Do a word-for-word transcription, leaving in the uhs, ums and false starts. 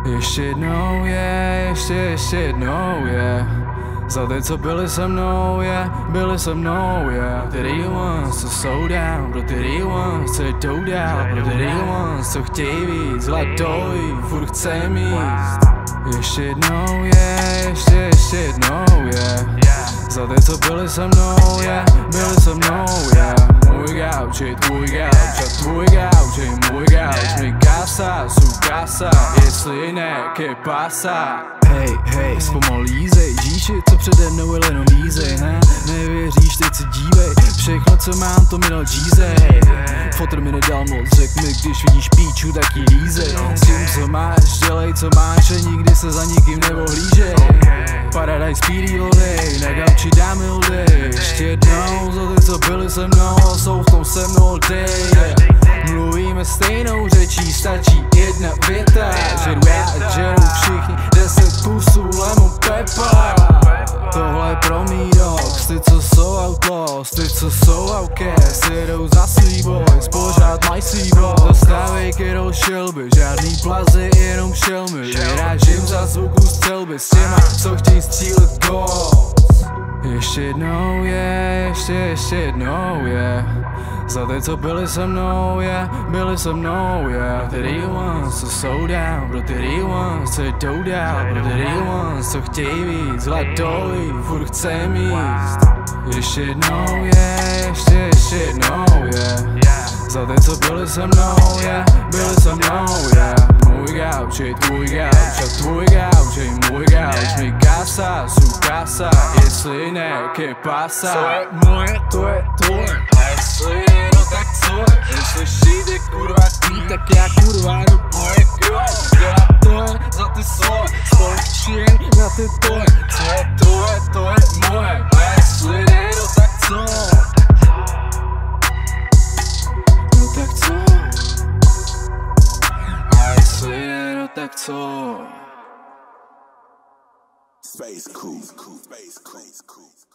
Ještě jednou je, ještě, ještě jednou je. Za ty, co byli se mnou, je, byli se mnou, je. Ty real ones, co jsou down, pro ty real ones, co jdou dál, pro ty real ones, co chtějí víc, hledojí, furt chce míst. Ještě jednou je, ještě, ještě jednou je. Za ty, co byli se mnou, je, byli se mnou, je. Můj gauč je tvůj gauč a tvůj gauč je můj gauč. Mi casa, su casa, jestli ne, que pasa. Hej, hej, zpomal lízej, žíši, co přede mnou je jenom lízej, ne? Nevěříš, teď se dívej, všechno, co mám, to mi dal džízej. Fotr mi nedal moc, řek mi, když vidíš píču, tak jí lízej. S tím, co máš, dělej, co máš a nikdy se za nikým neohlížej. Paradise pílí vody, na gauči dáme ldy. Ještě jednou, za ty, co byli se mnou, jsou v tom se mnou ldy. Mluvíme stejnou řečí, stačí jedna věta. Žeru já a žeru všichni, deset kusů lemon pepper. Tohle je pro mý dogs, ty, co jsou outlaws, ty, co jsou outcasts, jedou za svý boys, pořád mají svý boys. Dostávej kidou šelby, žádný plazy, jenom šelmy. Vyrážím za zvuku střelby s těma, co chtějí střílet goals. Ještě jednou je, ještě, ještě jednou je. Za ty, co byli se mnou, je, byli se mnou, je. Ty real ones, co jsou down, pro ty real ones, co jdou dál, pro ty real ones, co chtějí víc, hledoví, furt chce míst. Ještě jednou je, ještě, ještě jednou je. Za ty, co byli se mnou, je, byli se mnou, je. Můj gauč je tvůj gauč a tvůj gauč je můj gauč. Mi casa, su casa, jestli ne, que pasa. Co je moje, to je tvoje, a jestli je, no tak co je? Jestli šíde kurva tý, tak já kurva jdu moje kroj. Dělá to je za ty svoje, společně na ty tvoje. Co je tvoje, to je moje, a jestli ne, no tak co? No tak co? A jestli ne, no tak co? Space cool, cool, space cool, cool.